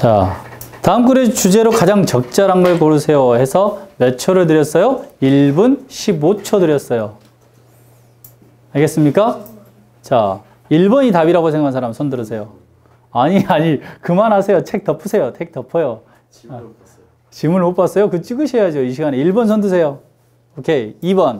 자, 다음 글의 주제로 가장 적절한 걸 고르세요 해서 몇 초를 드렸어요? 1분 15초 드렸어요. 알겠습니까? 자, 1번이 답이라고 생각한 사람 손 들으세요. 아니, 그만하세요. 책 덮으세요. 책 덮어요. 질문을 못 봤어요. 질문을 못 봤어요? 그거 찍으셔야죠. 이 시간에. 1번 손 드세요. 오케이. 2번.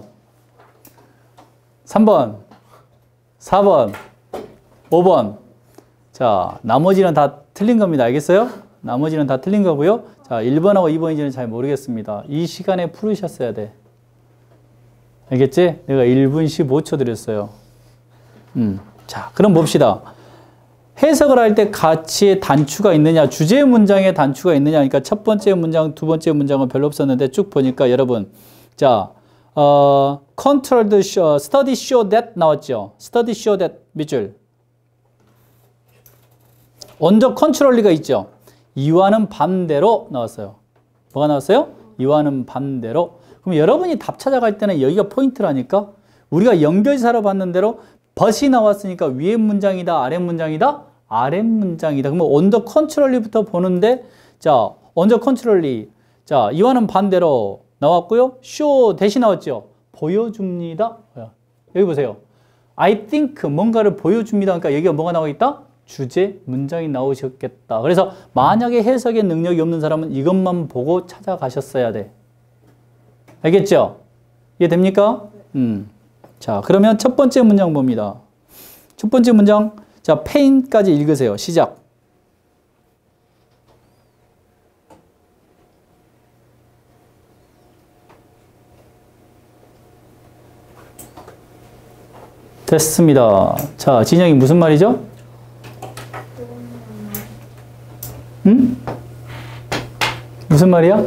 3번. 4번. 5번. 자, 나머지는 다 틀린 겁니다. 알겠어요? 나머지는 다 틀린 거고요. 자, 1번하고 2번인지는 잘 모르겠습니다. 이 시간에 풀으셨어야 돼. 알겠지? 내가 1분 15초 드렸어요. 자, 그럼 봅시다. 해석을 할 때 가치의 단추가 있느냐, 주제 문장에 단추가 있느냐. 그러니까 첫 번째 문장, 두 번째 문장은 별로 없었는데 쭉 보니까 여러분, 자, control the show, study show that 나왔죠. study show that 몇 줄? 먼저 컨트롤리가 있죠. 이와는 반대로 나왔어요. 뭐가 나왔어요? 이와는 반대로. 그럼 여러분이 답 찾아갈 때는 여기가 포인트라니까. 우리가 연결사로 봤는 대로 but이 나왔으니까 위에 문장이다, 아래 문장이다? 아래 문장이다. 그러면 언더 컨트롤리부터 보는데, 자, 언더 컨트롤리. 자, 이와는 반대로 나왔고요. show 대신 나왔죠. 보여줍니다. 여기 보세요. I think 뭔가를 보여줍니다. 그러니까 여기가 뭐가 나와 있다? 주제 문장이 나오셨겠다. 그래서 만약에 해석의 능력이 없는 사람은 이것만 보고 찾아가셨어야 돼. 알겠죠? 이해됩니까? 자, 그러면 첫 번째 문장 봅니다. 첫 번째 문장, 자, pain까지 읽으세요. 시작. 됐습니다. 자, 진영이 무슨 말이죠? 응? 무슨 말이야?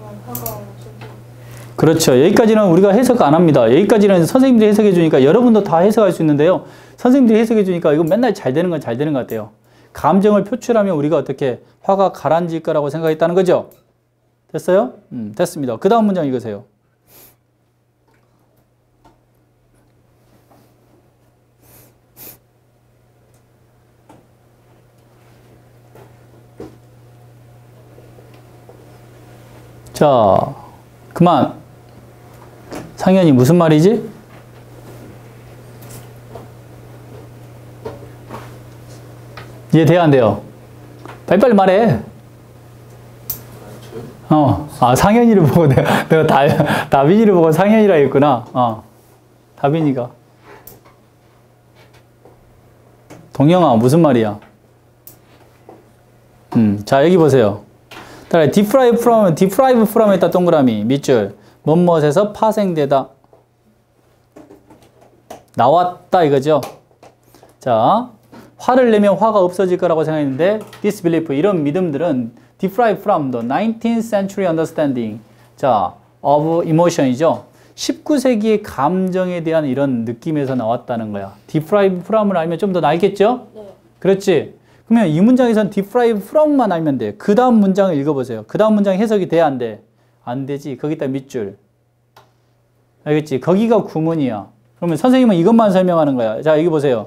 그렇죠. 여기까지는 우리가 해석 안 합니다. 여기까지는 선생님들이 해석해 주니까 여러분도 다 해석할 수 있는데요. 선생님들이 해석해 주니까 이거 맨날 잘 되는 건 잘 되는 것 같아요. 감정을 표출하면 우리가 어떻게 화가 가라앉을 거라고 생각했다는 거죠? 됐어요? 됐습니다. 그 다음 문장 읽으세요. 자, 그만. 상현이 무슨 말이지? 이해돼요, 안 돼요? 빨리빨리 말해. 상현이를 보고 내가 다빈이를 보고 상현이라 했구나. 다빈이가. 동영아, 무슨 말이야? 자, 여기 보세요. deprive from 했다 동그라미 밑줄 뭐뭇에서 파생되다 나왔다 이거죠. 자, 화를 내면 화가 없어질 거라고 생각했는데 disbelief 이런 믿음들은 deprive from the 19th century understanding 자 of emotion이죠. 19세기의 감정에 대한 이런 느낌에서 나왔다는 거야. deprive from을 알면 좀 더 나겠죠? 네. 그렇지. 그러면 이 문장에서는 deprive from만 알면 돼. 그 다음 문장을 읽어보세요. 그 다음 문장 해석이 돼, 안 돼? 안 되지. 거기다 밑줄. 알겠지? 거기가 구문이야. 그러면 선생님은 이것만 설명하는 거야. 자, 여기 보세요.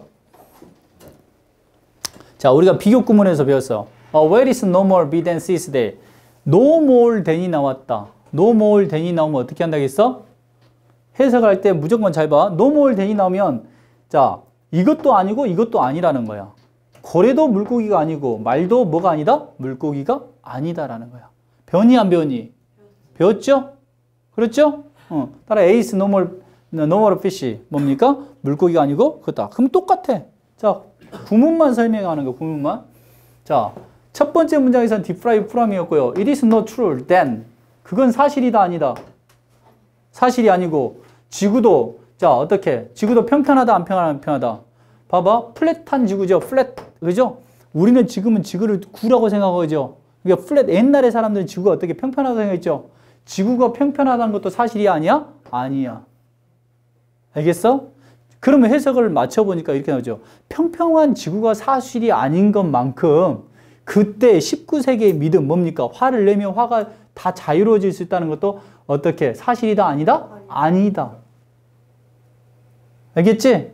자, 우리가 비교 구문에서 배웠어. Where is no more be than sees there? No more than이 나왔다. No more than이 나오면 어떻게 한다겠어? 해석할 때 무조건 잘 봐. No more than이 나오면 자, 이것도 아니고 이것도 아니라는 거야. 고래도 물고기가 아니고 말도 뭐가 아니다? 물고기가 아니다라는 거야. 배웠니 안 배웠니? 배웠죠? 그렇죠? 따라 에이스 노멀 피쉬 뭡니까? 물고기가 아니고 그거다. 그럼 똑같아. 자, 구문만 설명하는 거 구문만. 자, 첫 번째 문장에서는 deprive from이었고요. It is not true then. 그건 사실이다 아니다. 사실이 아니고 지구도 자 어떻게? 지구도 평평하다 안 평평하다? 봐봐. 플랫한 지구죠. 플랫. 그죠? 우리는 지금은 지구를 구라고 생각하죠. 그러니까 플랫. 옛날에 사람들은 지구가 어떻게 평평하다고 생각했죠. 지구가 평평하다는 것도 사실이 아니야? 아니야. 알겠어? 그러면 해석을 맞춰보니까 이렇게 나오죠. 평평한 지구가 사실이 아닌 것만큼 그때 19세기의 믿음 뭡니까? 화를 내면 화가 다 자유로워질 수 있다는 것도 어떻게? 사실이다 아니다? 아니다. 알겠지?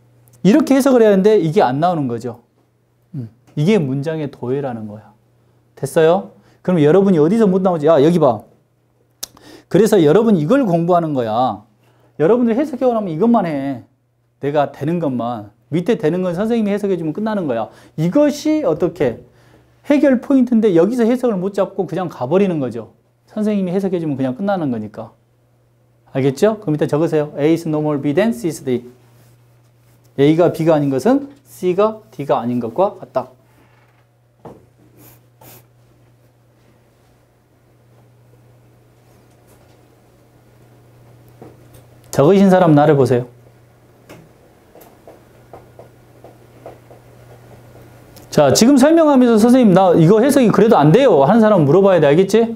이렇게 해석을 해야 하는데 이게 안 나오는 거죠. 이게 문장의 도해라는 거야. 됐어요? 그럼 여러분이 어디서 못 나오지? 야, 여기 봐. 그래서 여러분 이걸 공부하는 거야. 여러분들 해석해고 나면 이것만 해. 내가 되는 것만. 밑에 되는 건 선생님이 해석해주면 끝나는 거야. 이것이 어떻게 해결 포인트인데 여기서 해석을 못 잡고 그냥 가버리는 거죠. 선생님이 해석해주면 그냥 끝나는 거니까. 알겠죠? 그럼 일단 적으세요. A is no more B than C is D. A가 B가 아닌 것은 C가 D가 아닌 것과 같다. 적으신 사람 나를 보세요. 자, 지금 설명하면서 선생님 나 이거 해석이 그래도 안 돼요 하는 사람 물어봐야 돼. 알겠지?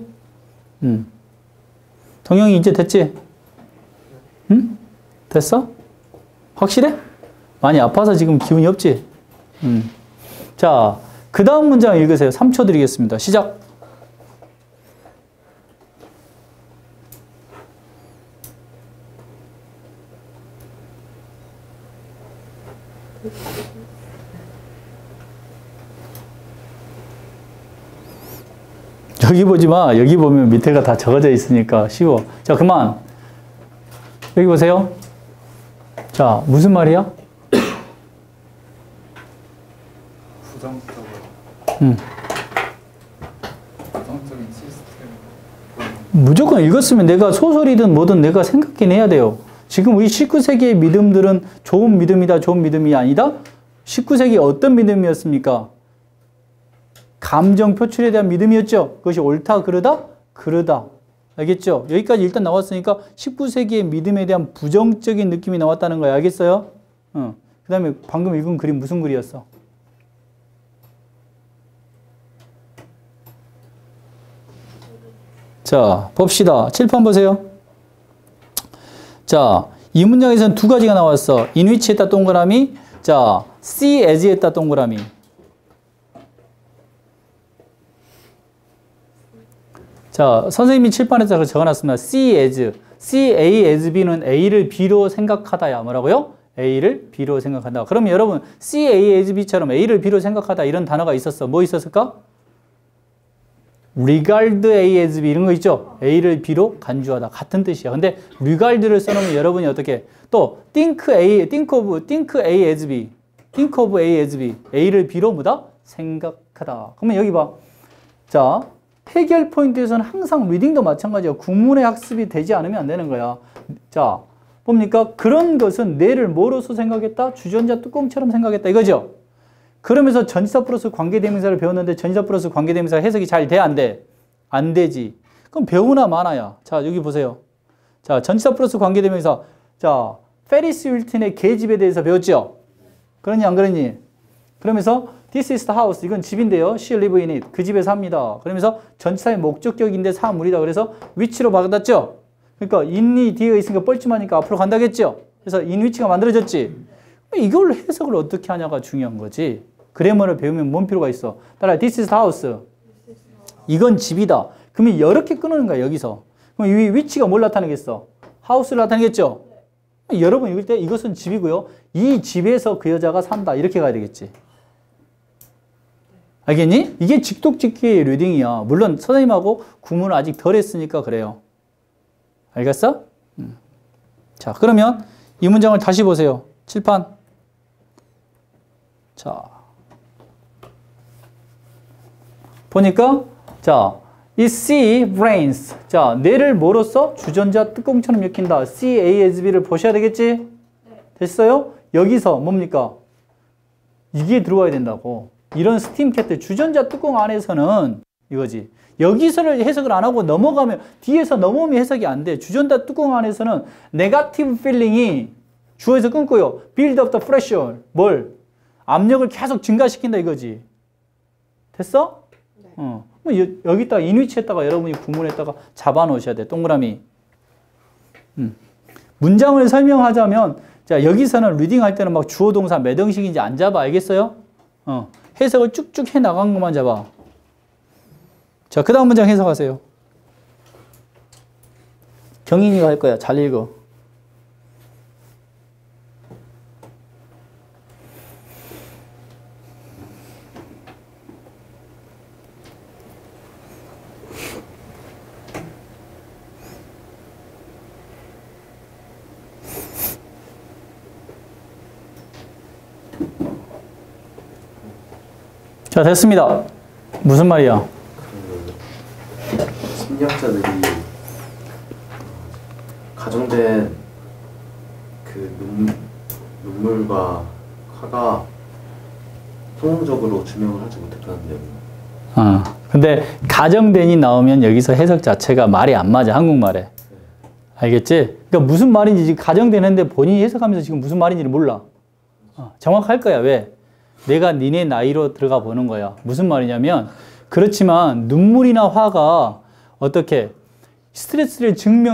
동영이 이제 됐지? 응? 됐어? 확실해? 많이 아파서 지금 기운이 없지? 자, 그 다음 문장 읽으세요. 3초 드리겠습니다. 시작. 여기 보지 마. 여기 보면 밑에가 다 적어져 있으니까 쉬워. 자, 그만. 여기 보세요. 자, 무슨 말이야? 부정적인 시스템. 무조건 읽었으면 내가 소설이든 뭐든 내가 생각해내야 돼요. 지금 우리 19세기의 믿음들은 좋은 믿음이다, 좋은 믿음이 아니다? 19세기 어떤 믿음이었습니까? 감정 표출에 대한 믿음이었죠. 그것이 옳다, 그르다? 그르다. 알겠죠? 여기까지 일단 나왔으니까 19세기의 믿음에 대한 부정적인 느낌이 나왔다는 거야. 알겠어요? 그 다음에 방금 읽은 글이 무슨 글이었어? 자, 봅시다. 칠판 보세요. 자, 이 문장에서는 두 가지가 나왔어. in which 했다 동그라미. 자, see as 했다 동그라미. 자, 선생님이 칠판에서 적어놨습니다. see as. see A as B는 A를 B로 생각하다야. 뭐라고요? A를 B로 생각한다. 그러면 여러분, see A as B처럼 A를 B로 생각하다 이런 단어가 있었어. 뭐 있었을까? regard A as B 이런 거 있죠? A를 B로 간주하다. 같은 뜻이야. 근데 regard를 써놓으면 여러분이 어떻게 또 think A as B think of A as B A를 B로 뭐다? 생각하다. 그러면 여기 봐. 자, 해결 포인트에서는 항상 리딩도 마찬가지야. 구문의 학습이 되지 않으면 안 되는 거야. 자, 뭡니까? 그런 것은 뇌를 뭐로서 생각했다? 주전자 뚜껑처럼 생각했다. 이거죠? 그러면서 전치사 플러스 관계대명사를 배웠는데 전치사 플러스 관계대명사 해석이 잘 돼? 안 돼? 안 되지. 그럼 배우나 마나야. 자, 여기 보세요. 자, 전치사 플러스 관계대명사. 자, 페리스 윌튼의 계집에 대해서 배웠죠? 그러니 안 그러니? 그러면서 This is the house. 이건 집인데요. She live in it. 그 집에 삽니다. 그러면서 전치사의 목적격인데 사물이다. 그래서 위치로 받았죠? 그러니까 in이 뒤에 있으니까 뻘쭘하니까 앞으로 간다겠죠? 그래서 in 위치가 만들어졌지? 이걸 해석을 어떻게 하냐가 중요한 거지. 그래머를 배우면 뭔 필요가 있어? 따라 this is the house. 이건 집이다. 그러면 이렇게 끊는 거야, 여기서. 그럼 이 위치가 뭘 나타내겠어? house를 나타내겠죠? 여러분 읽을 때 이것은 집이고요. 이 집에서 그 여자가 산다. 이렇게 가야 되겠지. 알겠니? 이게 직독직기의 리딩이야. 물론 선생님하고 구문을 아직 덜 했으니까 그래요. 알겠어? 자, 그러면 이 문장을 다시 보세요. 칠판. 자, 보니까 자, 이 C brains. 자, 뇌를 뭐로써? 주전자 뚜껑처럼 엮인다. C A as B를 보셔야 되겠지? 됐어요? 여기서 뭡니까? 이게 들어와야 된다고. 이런 스팀 캣들 주전자 뚜껑 안에서는 이거지. 여기서를 해석을 안 하고 넘어가면 뒤에서 넘어오면 해석이 안 돼. 주전자 뚜껑 안에서는 네거티브 필링이 주어에서 끊고요. build up the pressure. 뭘? 압력을 계속 증가시킨다 이거지. 됐어? 네. 여기다가 인위치에다가 여러분이 구문에다가 잡아놓으셔야 돼. 동그라미. 문장을 설명하자면 자, 여기서는 리딩할 때는 막 주어 동사 몇 형식인지 안 잡아. 알겠어요? 해석을 쭉쭉 해 나간 것만 잡아. 자, 그 다음 문장 해석하세요. 경인이가 할 거야. 잘 읽어. 자, 됐습니다. 무슨 말이야? 그 심리학자들이 가정된 그 눈물과 화가 성공적으로 규명을 하지 못했다는데요. 근데 가정된이 나오면 여기서 해석 자체가 말이 안 맞아, 한국말에. 알겠지? 그러니까 무슨 말인지 지금 가정되는데 본인이 해석하면서 지금 무슨 말인지를 몰라. 정확할 거야. 왜? 내가 니네 나이로 들어가 보는 거야. 무슨 말이냐면, 그렇지만 눈물이나 화가 어떻게 스트레스를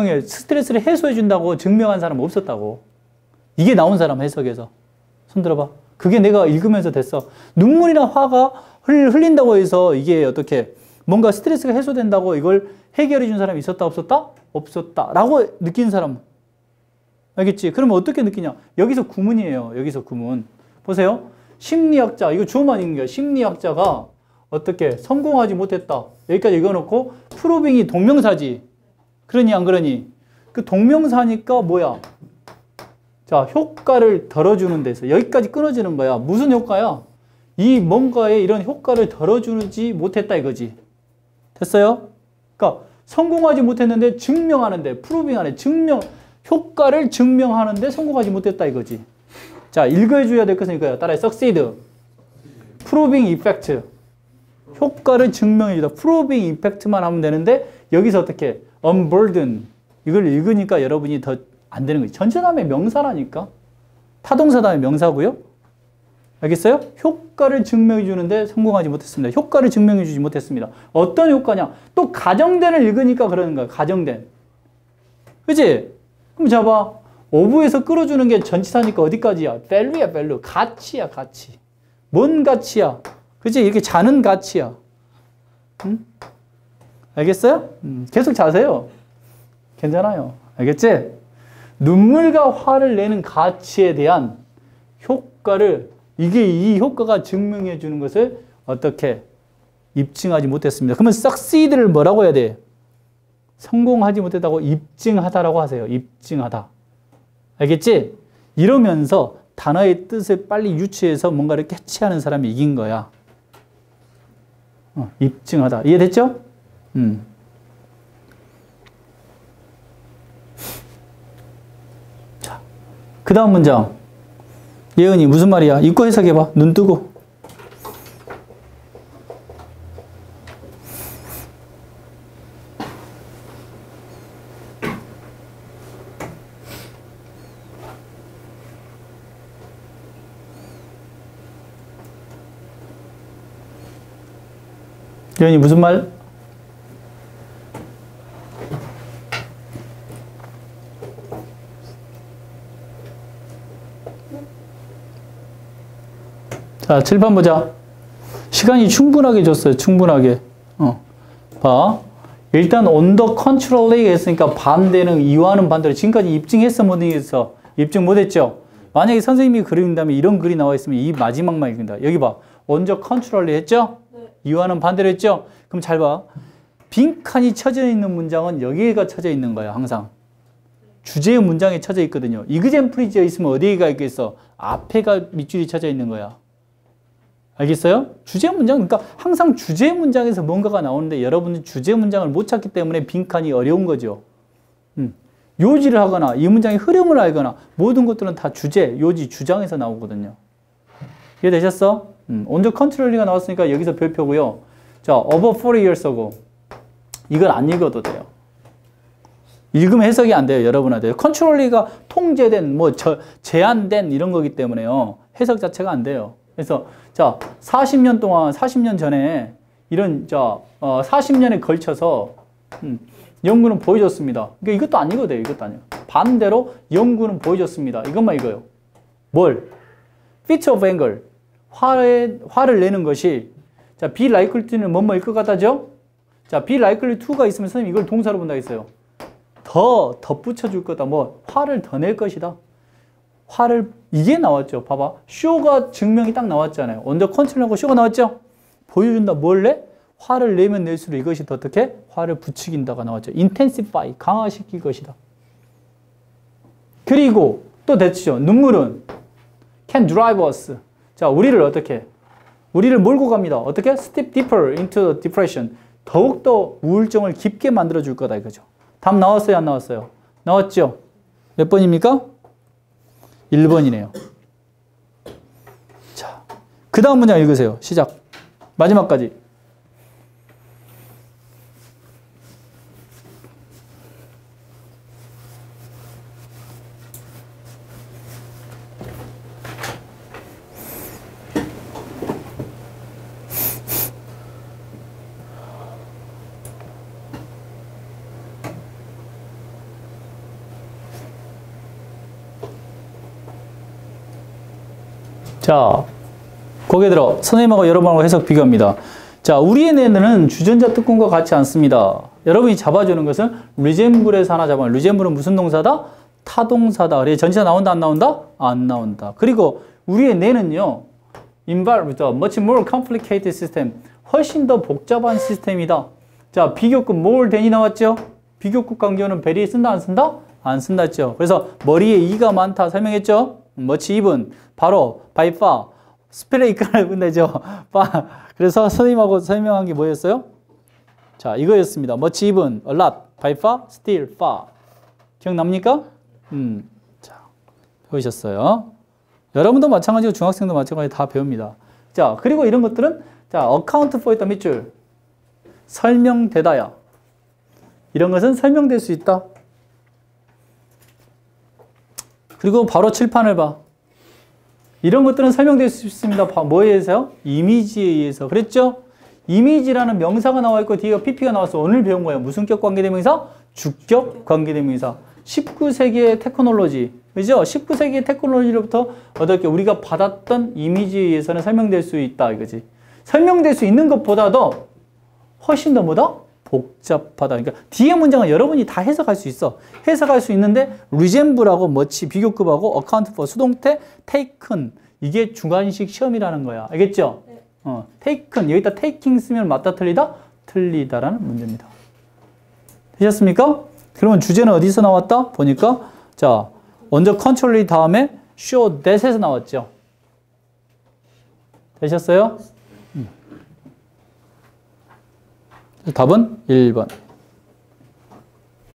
해소해 준다고 증명한 사람 없었다고. 이게 나온 사람 해석에서. 손 들어봐. 그게 내가 읽으면서 됐어. 눈물이나 화가 흘린다고 해서 이게 어떻게 뭔가 스트레스가 해소된다고 이걸 해결해 준 사람이 있었다 없었다? 없었다 라고 느낀 사람. 알겠지? 그러면 어떻게 느끼냐? 여기서 구문이에요. 여기서 구문. 보세요. 심리학자, 이거 주어만 읽는 거야. 심리학자가 어떻게 성공하지 못했다. 여기까지 읽어놓고 프로빙이 동명사지. 그러니 안 그러니? 그 동명사니까 뭐야? 자, 효과를 덜어주는 데서 여기까지 끊어지는 거야. 무슨 효과야? 이 뭔가에 이런 효과를 덜어주지 못했다 이거지. 됐어요? 그러니까 성공하지 못했는데 증명하는데, 프로빙하네. 효과를 증명하는데 성공하지 못했다 이거지. 자, 읽어줘야 될 것은 이거야. 따라해. succeed. proving effect. 효과를 증명해주다. proving effect만 하면 되는데 여기서 어떻게? unburden. 이걸 읽으니까 여러분이 더 안 되는 거지. 전체 다음에 명사라니까. 타동사 다음에 명사고요. 알겠어요? 효과를 증명해 주는데 성공하지 못했습니다. 효과를 증명해 주지 못했습니다. 어떤 효과냐? 또 가정된을 읽으니까 그러는 거야. 가정된. 그치? 그럼 잡아. 오브에서 끌어주는 게 전치사니까 어디까지야? value야, value. 가치야, 가치. 뭔 가치야? 그치? 이렇게 자는 가치야. 응? 알겠어요? 계속 자세요. 괜찮아요. 알겠지? 눈물과 화를 내는 가치에 대한 효과를, 이 효과가 증명해 주는 것을 어떻게 입증하지 못했습니다. 그러면 succeed를 뭐라고 해야 돼? 성공하지 못했다고 입증하다라고 하세요. 입증하다. 알겠지? 이러면서 단어의 뜻을 빨리 유추해서 뭔가를 캐치하는 사람이 이긴 거야. 입증하다. 이해됐죠? 자, 그 다음 문장. 예은이 무슨 말이야? 읽고 해석해봐. 눈 뜨고. 예은이 무슨 말? 자, 칠판 보자. 시간이 충분하게 줬어요. 충분하게. 봐. 일단 on the contrary 했으니까 반대는 이와는 반대로 지금까지 입증했어 못했어? 입증 못했죠? 만약에 선생님이 그린다면 이런 글이 나와 있으면 이 마지막만 읽는다. 여기 봐. on the contrary 했죠? 네. 이와는 반대로 했죠? 그럼 잘 봐. 빈칸이 쳐져 있는 문장은 여기가 쳐져 있는 거야. 항상. 주제의 문장에 쳐져 있거든요. example이 있으면 어디가 있겠어? 앞에가 밑줄이 쳐져 있는 거야. 알겠어요? 주제 문장, 그러니까 항상 주제 문장에서 뭔가가 나오는데 여러분은 주제 문장을 못 찾기 때문에 빈칸이 어려운 거죠. 요지를 하거나 이 문장의 흐름을 알거나 모든 것들은 다 주제, 요지, 주장에서 나오거든요. 이해되셨어? on the contrary가 나왔으니까 여기서 별표고요. 자, over 40 years ago. 이걸 안 읽어도 돼요. 읽으면 해석이 안 돼요. 여러분한테. contrary가 통제된, 제한된 이런 거기 때문에요. 해석 자체가 안 돼요. 그래서 자, 40년 동안, 40년 전에 이런 40년에 걸쳐서 연구는 보여줬습니다. 그러니까 이것도 안 읽어도 돼요. 이것도 아니에요. 반대로 연구는 보여줬습니다. 이것만 읽어요. 뭘? fit of anger. 화를 내는 것이 자, be likely to는 뭐뭐일 것 같다죠? 자, be likely to가 있으면 선생님 이걸 동사로 본다 했어요. 더 덧붙여줄 거다. 화를 더 낼 것이다. 이게 나왔죠. 봐봐. show가 증명이 딱 나왔잖아요. on the contrary하고 show가 나왔죠? 보여준다. 뭘 내? 화를 내면 낼수록 이것이 더 어떻게? 화를 부추긴다가 나왔죠. intensify. 강화시킬 것이다. 그리고 또 됐죠. 눈물은 can drive us. 자, 우리를 어떻게? 우리를 몰고 갑니다. 어떻게? Step deeper into depression. 더욱더 우울증을 깊게 만들어줄 거다 이거죠. 답 나왔어요? 안 나왔어요? 나왔죠? 몇 번입니까? 1번이네요. 자, 그 다음 문장 읽으세요. 시작. 마지막까지. 자, 거기에 들어 선생님하고 여러분하고 해석 비교합니다. 자, 우리의 뇌는 주전자 특권과 같지 않습니다. 여러분이 잡아주는 것은 리젠블에서 하나 잡아요. 리젠블은 무슨 동사다? 타동사다. 그래 전치사 나온다 안 나온다? 안 나온다. 그리고 우리의 뇌는요. involved much more complicated system. 훨씬 더 복잡한 시스템이다. 자, 비교급 more than이 나왔죠? 비교급 관계어는 very 쓴다 안 쓴다? 안 쓴다 했죠. 그래서 머리에 이가 많다 설명했죠? much even 바로 by far 스프레이크를 끝내죠. 그래서 선생님하고 설명한 게 뭐였어요? 자, 이거였습니다. much even, a lot, by far, still far. 기억납니까? 자, 배우셨어요. 여러분도 마찬가지고 중학생도 마찬가지로 다 배웁니다. 자, 그리고 이런 것들은 자, account for 있다 밑줄. 설명되다야. 이런 것은 설명될 수 있다. 그리고 바로 칠판을 봐. 이런 것들은 설명될 수 있습니다. 뭐에 의해서요? 이미지에 의해서. 그랬죠? 이미지라는 명사가 나와 있고 뒤에 PP가 나와서 오늘 배운 거예요. 무슨 격 관계대명사? 주격 관계대명사. 19세기의 테크놀로지. 그죠? 19세기의 테크놀로지로부터 어떻게 우리가 받았던 이미지에 의해서는 설명될 수 있다. 이거지. 설명될 수 있는 것보다도 훨씬 더 뭐다? 복잡하다. 그러니까 뒤에 문장은 여러분이 다 해석할 수 있어. 해석할 수 있는데 resemble하고 much 비교급하고 account for 수동태 taken 이게 주관식 시험이라는 거야. 알겠죠? 네. taken 여기다 taking 쓰면 맞다 틀리다? 틀리다라는 문제입니다. 되셨습니까? 그러면 주제는 어디서 나왔다? 보니까 자 먼저 control 다음에 show that에서 나왔죠. 되셨어요? 답은 1번.